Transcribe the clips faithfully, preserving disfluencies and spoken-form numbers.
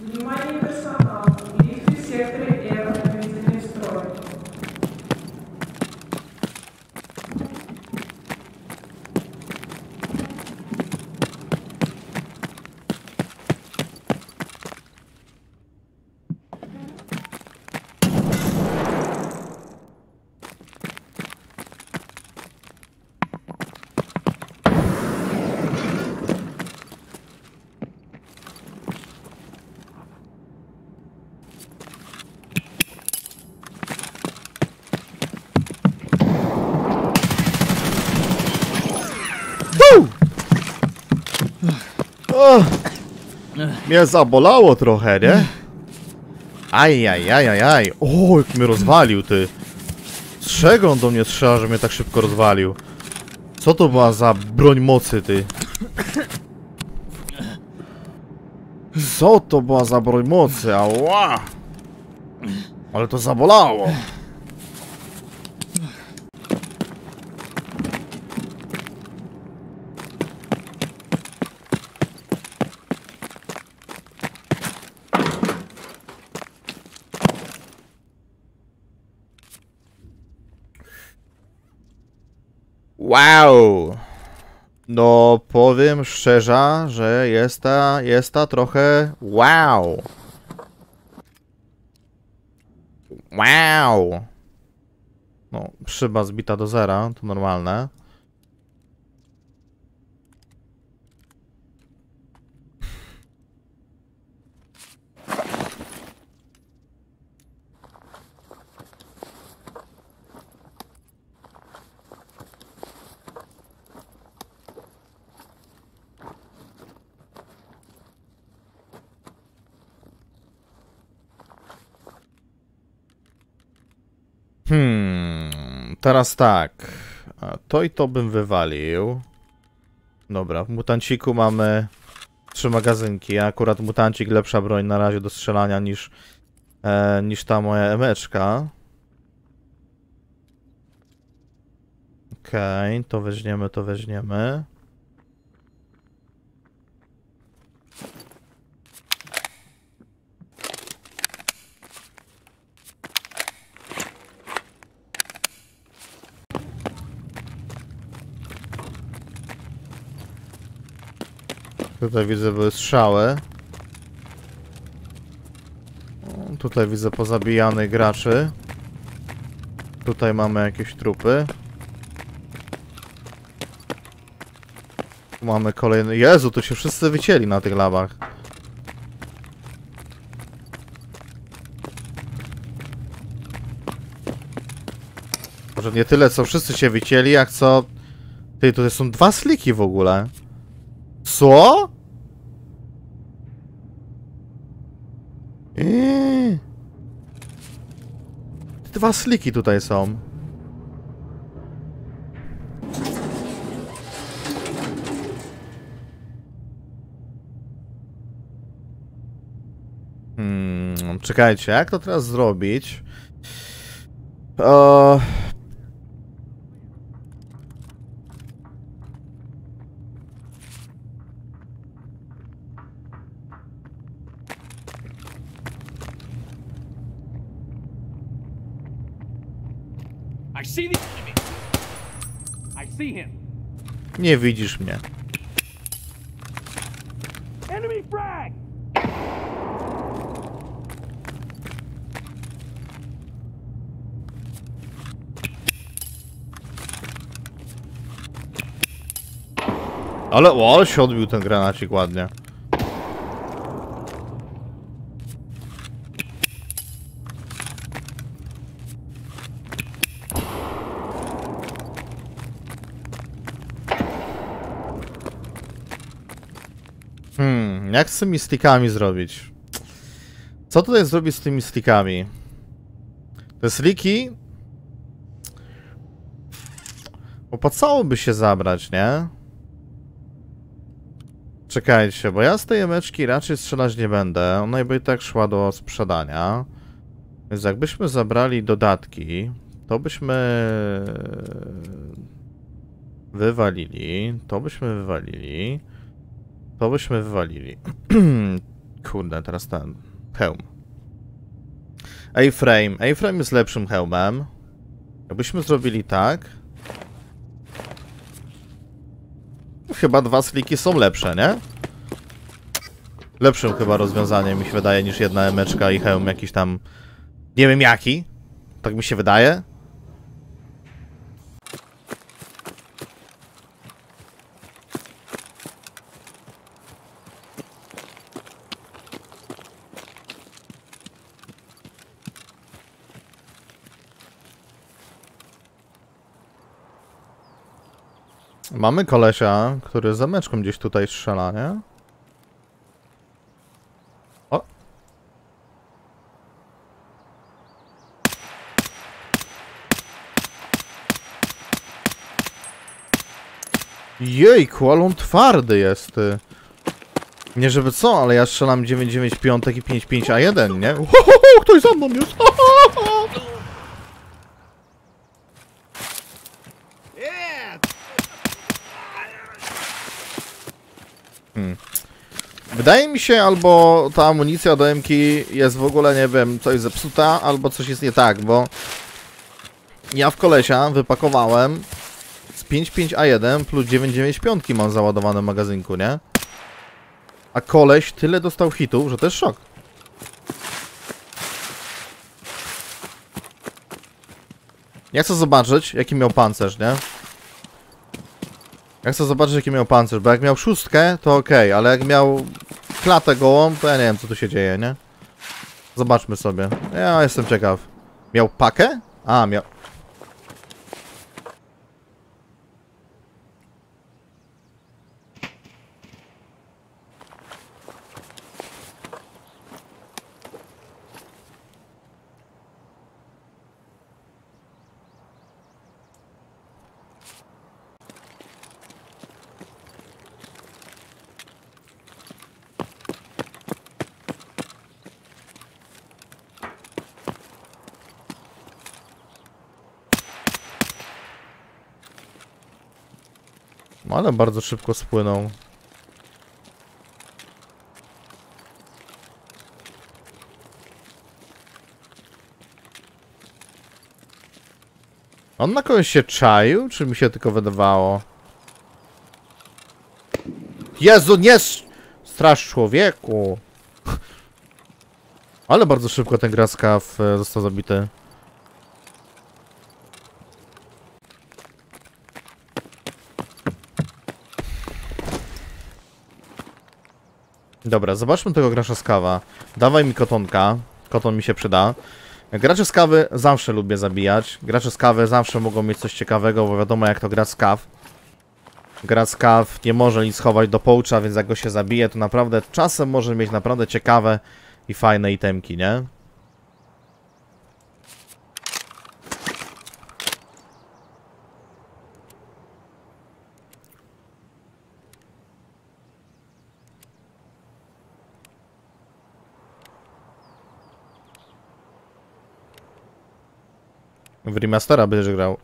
Внимание персонал. Лифты в секторе Эра введены в строй. O! Mnie zabolało trochę, nie? Aj, aj, aj, aj, aj. O, jak mnie rozwalił, ty. Z czego on do mnie strzela, że mnie tak szybko rozwalił? Co to była za broń mocy, ty? Co to była za broń mocy? Ała! Ale to zabolało. Wow! No powiem szczerze, że jest ta, jest ta trochę wow! Wow! No, szyba zbita do zera, to normalne. Hmm, teraz tak. To i to bym wywalił. Dobra, w mutanciku mamy trzy magazynki. Akurat mutancik lepsza broń na razie do strzelania niż, e, niż ta moja emeczka. Okej, okay, to weźmiemy, to weźmiemy. Tutaj widzę, były strzały. O, tutaj widzę pozabijanych graczy. Tutaj mamy jakieś trupy. Tu mamy kolejny... Jezu, tu się wszyscy wycięli na tych labach. Może nie tyle, co wszyscy się wycięli, jak co... Ty, tutaj są dwa sliki w ogóle. Co? Eee. Dwa sliki tutaj są. Hmm, czekajcie, jak to teraz zrobić? O... Nie widzisz mnie. Ale, o, ale się odbił ten granacik ładnie. Hmm, jak z tymi stickami zrobić? Co tutaj zrobić z tymi stickami? Te sliki... Opłacałoby się zabrać, nie? Czekajcie, bo ja z tej emeczki raczej strzelać nie będę. Ona by i tak szła do sprzedania. Więc jakbyśmy zabrali dodatki, to byśmy... Wywalili. To byśmy wywalili. To byśmy wywalili. Kurde, teraz ten hełm. A-frame. A-frame jest lepszym hełmem. Jakbyśmy zrobili tak... Chyba dwa sliki są lepsze, nie? Lepszym chyba rozwiązaniem mi się wydaje niż jedna emeczka i hełm jakiś tam... Nie wiem jaki. Tak mi się wydaje. Mamy kolesia, który z zameczką gdzieś tutaj strzela, nie? O! Jejku, ale on twardy jest, ty. Nie żeby co, ale ja strzelam dziewięć dziewięć pięć i pięć pięć A jeden, nie? Uhohoho, ktoś za mną jest! Hmm. Wydaje mi się, albo ta amunicja do M-ki jest w ogóle, nie wiem, coś zepsuta, albo coś jest nie tak, bo ja w kolesia wypakowałem z pięć pięć A jeden plus dziewięć dziewięć pięć mam załadowane w magazynku, nie? A koleś tyle dostał hitów, że to jest szok. Ja chcę zobaczyć, jaki miał pancerz, nie? Ja chcę zobaczyć, jaki miał pancerz, bo jak miał szóstkę, to okej, okay, ale jak miał klatę gołą, to ja nie wiem, co tu się dzieje, nie? Zobaczmy sobie. Ja jestem ciekaw. Miał pakę? A, miał... Ale bardzo szybko spłynął. On na kogoś się czaił, czy mi się tylko wydawało? Jezu, nie strasz człowieku! Ale bardzo szybko ten graskaw został zabity. Dobra, zobaczmy tego gracza z kawa. Dawaj mi kotonka. Koton mi się przyda. Gracze z kawy zawsze lubię zabijać. Gracze z kawy zawsze mogą mieć coś ciekawego, bo wiadomo jak to gra z kaw. Gra z kaw nie może nic schować do połcza, więc jak go się zabije, to naprawdę czasem może mieć naprawdę ciekawe i fajne itemki, nie? W remastera będziesz grał.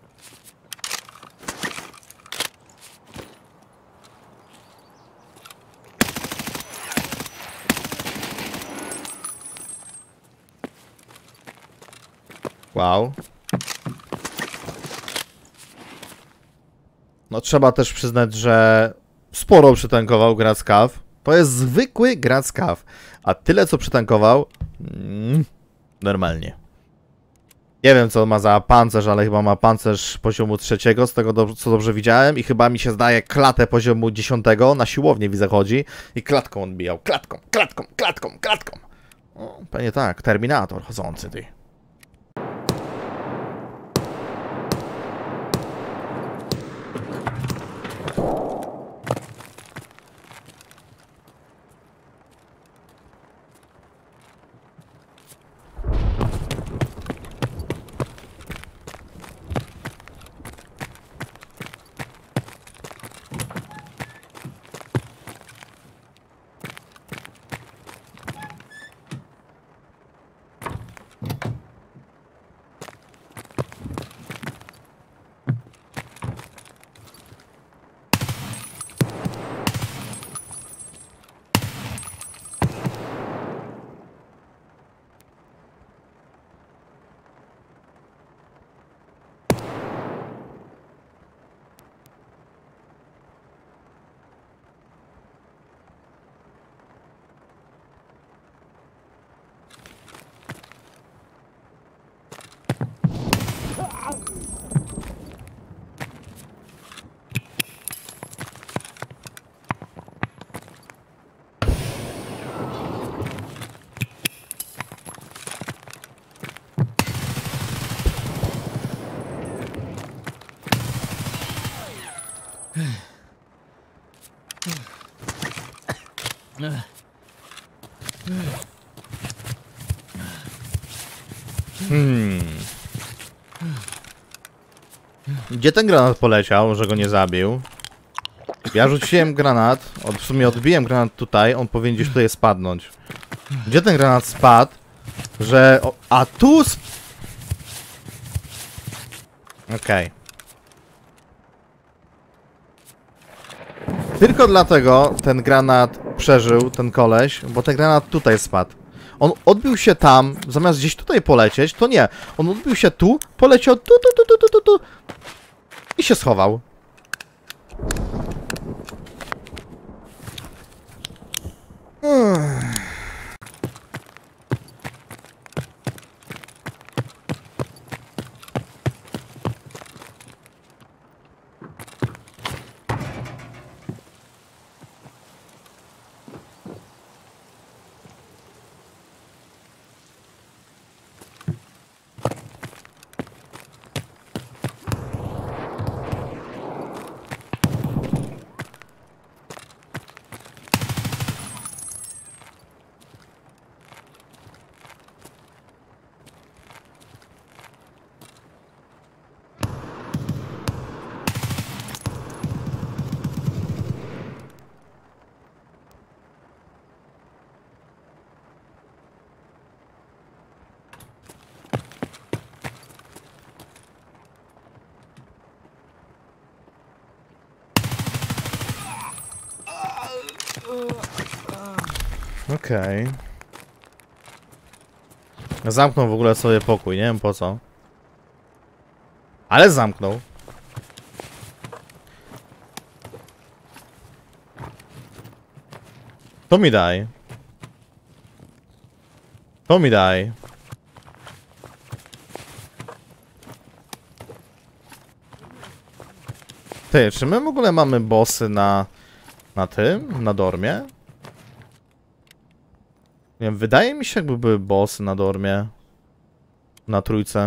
Wow. No trzeba też przyznać, że sporo przytankował Grackaw. To jest zwykły Grackaw. A tyle co przytankował... Mm, normalnie. Nie wiem co on ma za pancerz, ale chyba ma pancerz poziomu trzeciego, z tego do, co dobrze widziałem. I chyba mi się zdaje klatę poziomu dziesiątego. Na siłownię widzę chodzi. I klatką odbijał. Klatką, klatką, klatką, klatką. O, pewnie tak. Terminator chodzący ty. Hmm. Gdzie ten granat poleciał, że go nie zabił? Ja rzuciłem granat, od, w sumie odbiłem granat tutaj, on powinien gdzieś tutaj spadnąć. Gdzie ten granat spadł? Że... O, a tu sp... Okej. Okay. Tylko dlatego ten granat przeżył, ten koleś, bo ten granat tutaj spadł. On odbił się tam, zamiast gdzieś tutaj polecieć, to nie. On odbił się tu, poleciał tu, tu, tu, tu, tu, tu, tu i się schował. Hmm. Okej. Okay. Zamknął w ogóle sobie pokój, nie wiem po co. Ale zamknął. To mi daj. To mi daj. Ty, czy my w ogóle mamy bossy na... Na tym? Na dormie? Nie wiem, wydaje mi się, jakby były bossy na dormie. Na trójce.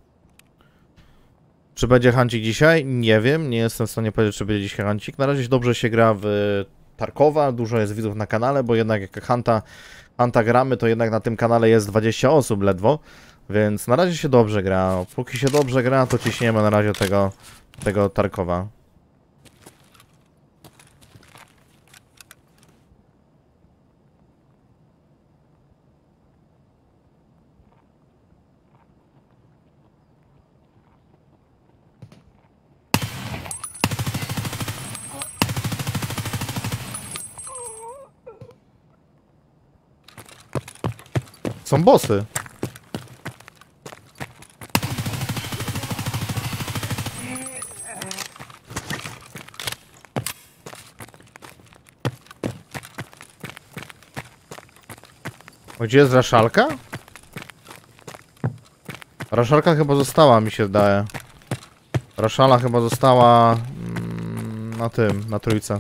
Czy będzie hancik dzisiaj? Nie wiem, nie jestem w stanie powiedzieć, czy będzie dzisiaj hancik. Na razie dobrze się gra w Tarkowa, dużo jest widzów na kanale, bo jednak jak Hanta, Hanta gramy, to jednak na tym kanale jest dwadzieścia osób ledwo. Więc na razie się dobrze gra. Póki się dobrze gra, to ciśniemy na razie tego, tego Tarkowa. Są bossy. Gdzie jest raszalka? Raszalka chyba została, mi się zdaje. Raszala chyba została mm, na tym, na trójce.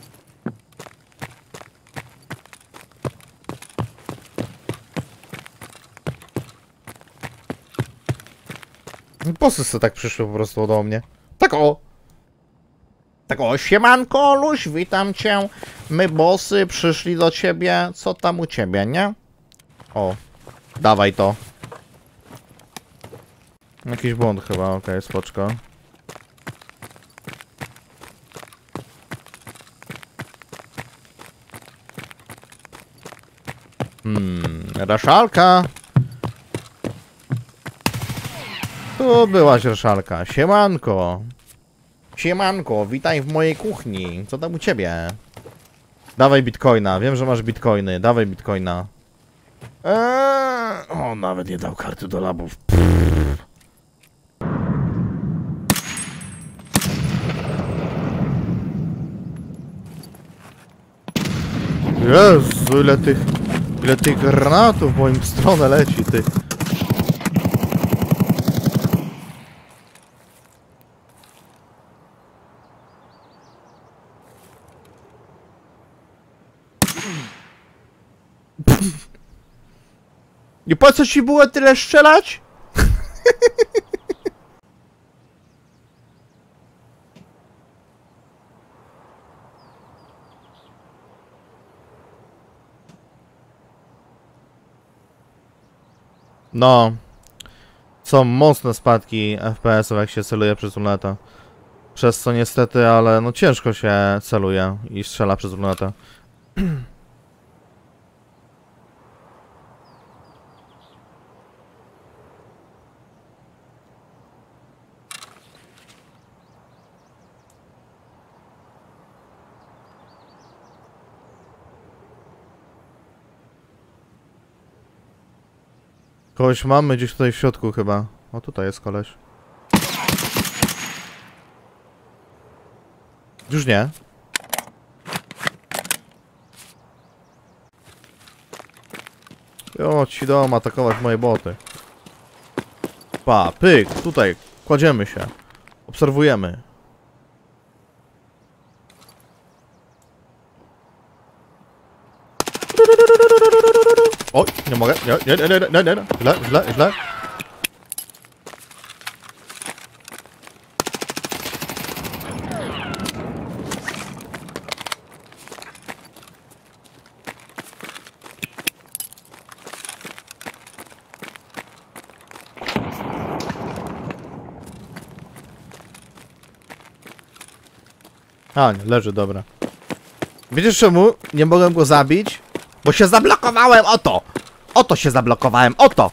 Bossy sobie tak przyszły po prostu do mnie. Tak o! Tak o, siemanko, Luś, witam cię. My bossy przyszli do ciebie. Co tam u ciebie, nie? O, dawaj to. Jakiś błąd chyba, okej, okay, spoczko. Hmm, raszalka. Tu byłaś raszalka, siemanko. Siemanko, witaj w mojej kuchni. Co tam u ciebie? Dawaj bitcoina, wiem, że masz bitcoiny. Dawaj bitcoina. Eee, o, nawet nie dał karty do labów. Pff. Jezu, ile tych... Ile tych granatów w moją stronę leci, ty. I po co ci było tyle strzelać? No. Są mocne spadki F P S-ów, jak się celuje przez lunetę. Przez co niestety, ale no ciężko się celuje i strzela przez lunetę. Kogoś mamy gdzieś tutaj w środku chyba. O, tutaj jest koleś. Już nie. Jo, ci dom atakować moje boty. Pa, pyk, tutaj, kładziemy się. Obserwujemy. Oj, nie mogę, nie, nie, nie, nie, nie, nie, źle, źle, źle. A, nie, leży, dobra. Wiecie czemu nie mogłem go zabić? Bo się zablokowałem, oto! Oto się zablokowałem, oto!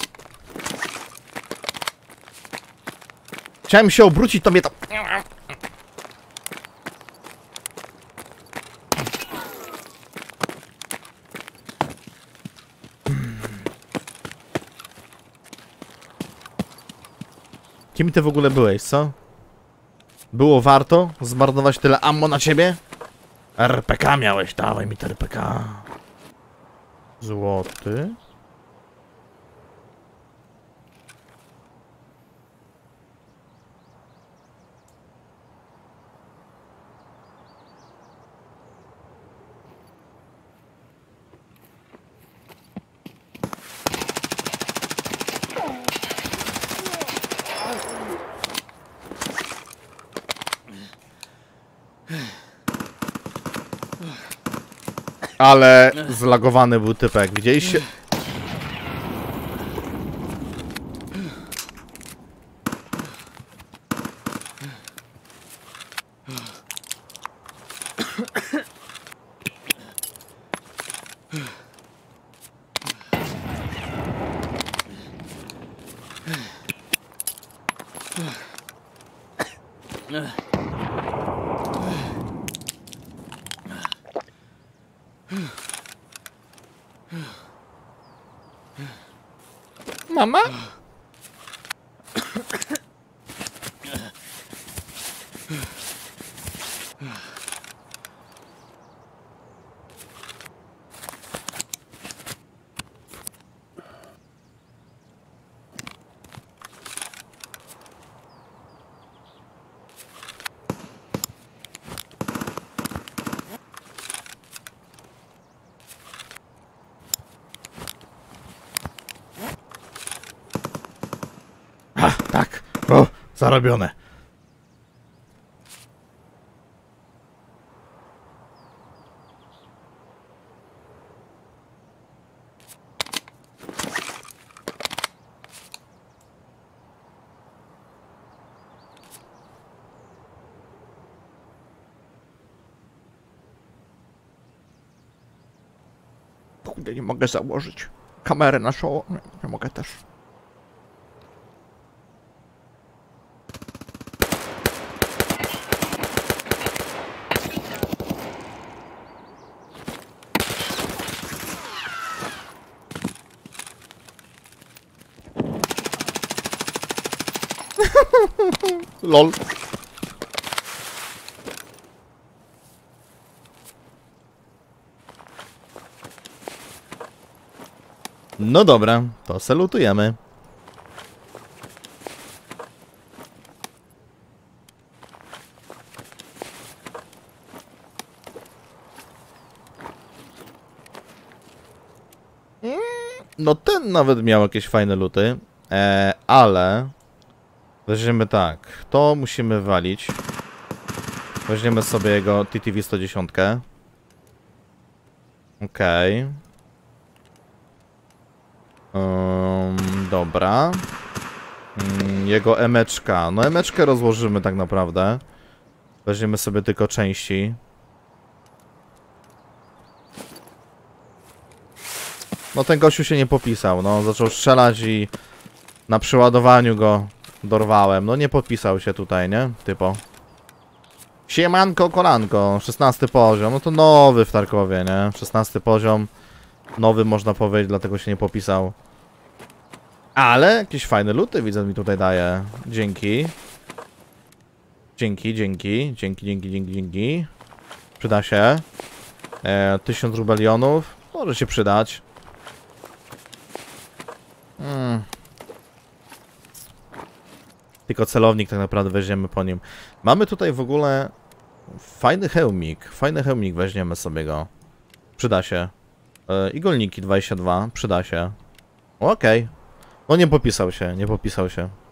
Chciałem się obrócić, to mnie to... Kim ty w ogóle byłeś, co? Było warto zmarnować tyle ammo na ciebie? R P K miałeś, dawaj mi te R P K. Złoty. Ale zlagowany był typek, widzieliście? Mama? Ha, tak. O, zarobione. Kurde, nie mogę założyć kamerę na czoło. Nie, nie mogę też. Lol. No dobra, to salutujemy. No ten nawet miał jakieś fajne luty, e, ale weźmiemy tak, to musimy walić. Weźmiemy sobie jego T T V sto dziesięć. Okej. Okay. Um, Dobra. Mm, jego emeczka. No emeczkę rozłożymy tak naprawdę. Weźmiemy sobie tylko części. No ten gościu się nie popisał, no zaczął strzelać i na przeładowaniu go dorwałem. No nie podpisał się tutaj, nie? Typo. Siemanko, kolanko, szesnasty poziom, no to nowy w Tarkowie, nie? szesnasty poziom, nowy można powiedzieć, dlatego się nie popisał. Ale jakieś fajne luty widzę mi tutaj daje. Dzięki. Dzięki, dzięki, dzięki, dzięki, dzięki, dzięki. Przyda się. E, tysiąc rubelionów, może się przydać. Hmm. Tylko celownik tak naprawdę weźmiemy po nim. Mamy tutaj w ogóle fajny hełmik. Fajny hełmik, weźmiemy sobie go. Przyda się. Yy, igolniki dwadzieścia dwa, przyda się. Okej. Okay. No nie popisał się, nie popisał się.